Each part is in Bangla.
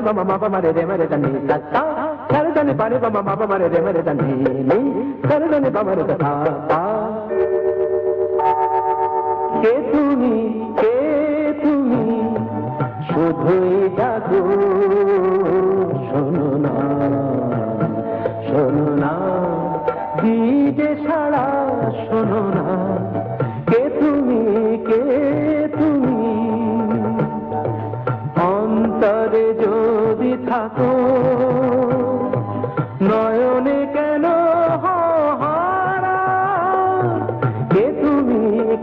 mama mama mare re mare dani ta ta sare dani pani mama mama mare re mare dani ni sare dani mama re ta ta কে তুমি শুধুই ডাকো শোনো না দিজে সারা শোনো না কে তুমি অন্তরে যদি থাকো নয়নে কেন হারা কে তুমি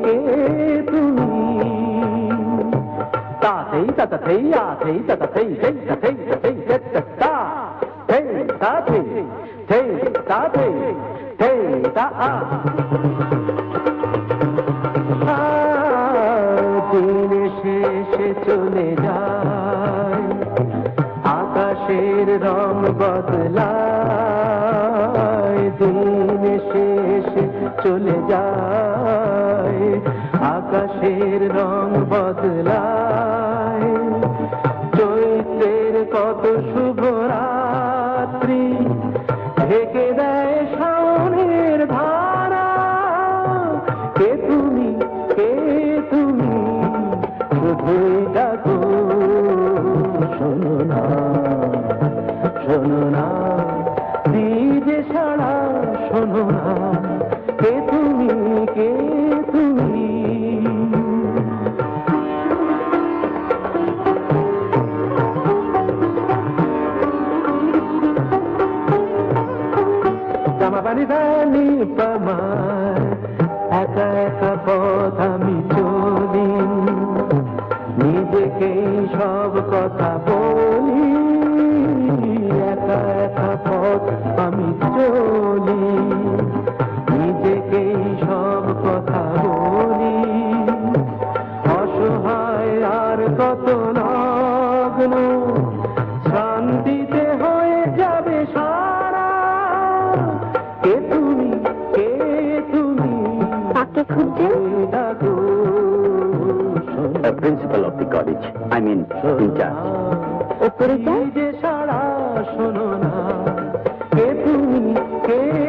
তাতেই তাতেই আতেই তাতেই সেই তাতেই তাতেই তা সেই তাতেই সেই তাতেই সেই তা দিন শেষে চলে যায় আকাশের রং বদলায় দিন শেষে চলে যায় আকাশের রং বদলায় চৈত্রের কত শুভ রাত্রি ঢেকে দেয় শাওনের ধারা কে তুমি শুধুই ডাকো শোনো না দিজে সারা শোনো না কে তুমি জামাবানি বানি পামার একা একা পথ আমি চলি নিজেকে সব কথা বলি একা একা পথ আমি চলি নিজেকে সব কথা বলি অসহায় আর কত লগ্ন শান্তিতে হয়ে যাবে সারা কে তুমি কাকে খুঁজছেন principal of the college I mean incharge ওপরে যে সারা শোনো না কে তুমি